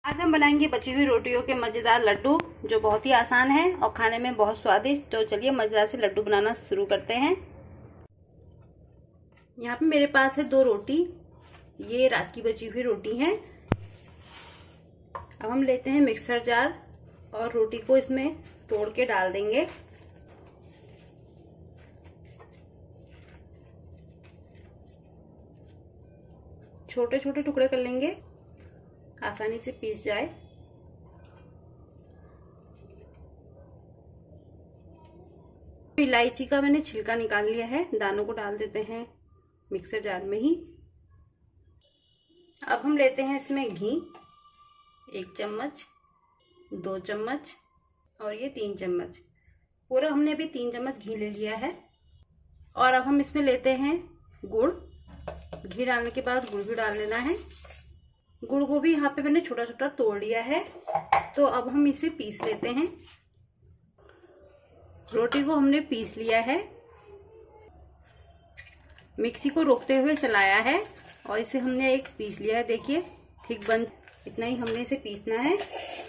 आज हम बनाएंगे बची हुई रोटियों के मजेदार लड्डू, जो बहुत ही आसान है और खाने में बहुत स्वादिष्ट। तो चलिए मजेदार से लड्डू बनाना शुरू करते हैं। यहाँ पे मेरे पास है 2 रोटी, ये रात की बची हुई रोटी है। अब हम लेते हैं मिक्सर जार और रोटी को इसमें तोड़ के डाल देंगे। छोटे छोटे टुकड़े कर लेंगे, आसानी से पीस जाए। इलायची का मैंने छिलका निकाल लिया है, दानों को डाल देते हैं मिक्सर जार में ही। अब हम लेते हैं इसमें घी, 1 चम्मच, 2 चम्मच और ये 3 चम्मच। पूरा हमने अभी 3 चम्मच घी ले लिया है। और अब हम इसमें लेते हैं गुड़। घी डालने के बाद गुड़ भी डाल लेना है। गुड़ को भी यहाँ पे मैंने छोटा छोटा तोड़ लिया है। तो अब हम इसे पीस लेते हैं। रोटी को हमने पीस लिया है, मिक्सी को रोकते हुए चलाया है और इसे हमने एक पीस लिया है। देखिए ठीक बन, इतना ही हमने इसे पीसना है।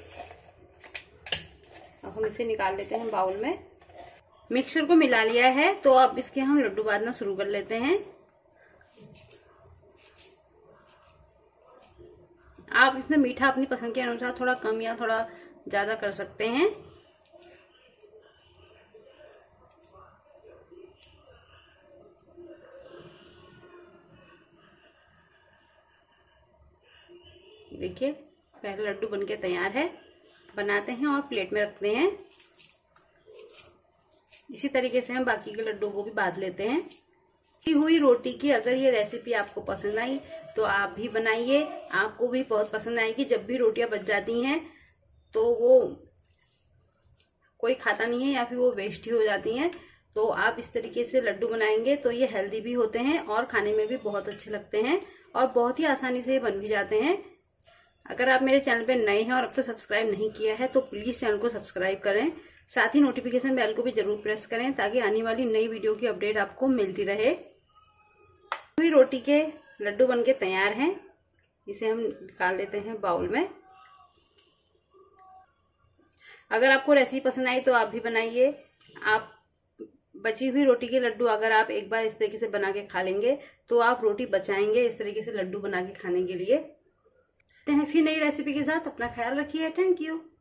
अब हम इसे निकाल लेते हैं बाउल में। मिक्सचर को मिला लिया है, तो अब इसके हम लड्डू बांधना शुरू कर लेते हैं। आप इसमें मीठा अपनी पसंद के अनुसार थोड़ा कम या थोड़ा ज्यादा कर सकते हैं। देखिए पहले लड्डू बनके तैयार है। बनाते हैं और प्लेट में रखते हैं। इसी तरीके से हम बाकी के लड्डू को भी बांध लेते हैं। हुई रोटी की अगर ये रेसिपी आपको पसंद आई तो आप भी बनाइए, आपको भी बहुत पसंद आएगी। जब भी रोटियां बच जाती हैं तो वो कोई खाता नहीं है या फिर वो वेस्ट ही हो जाती हैं। तो आप इस तरीके से लड्डू बनाएंगे तो ये हेल्दी भी होते हैं और खाने में भी बहुत अच्छे लगते हैं और बहुत ही आसानी से बन भी जाते हैं। अगर आप मेरे चैनल पे नए हैं और अब तक सब्सक्राइब नहीं किया है तो प्लीज चैनल को सब्सक्राइब करें। साथ ही नोटिफिकेशन बेल को भी जरूर प्रेस करें ताकि आने वाली नई वीडियो की अपडेट आपको मिलती रहे। रोटी के लड्डू बनके तैयार हैं। इसे हम निकाल देते हैं बाउल में। अगर आपको रेसिपी पसंद आई तो आप भी बनाइए। आप बची हुई रोटी के लड्डू अगर आप एक बार इस तरीके से बना के खा लेंगे तो आप रोटी बचाएंगे इस तरीके से लड्डू बना के खाने के लिए। फिर नई रेसिपी के साथ अपना ख्याल रखिए। Thank you.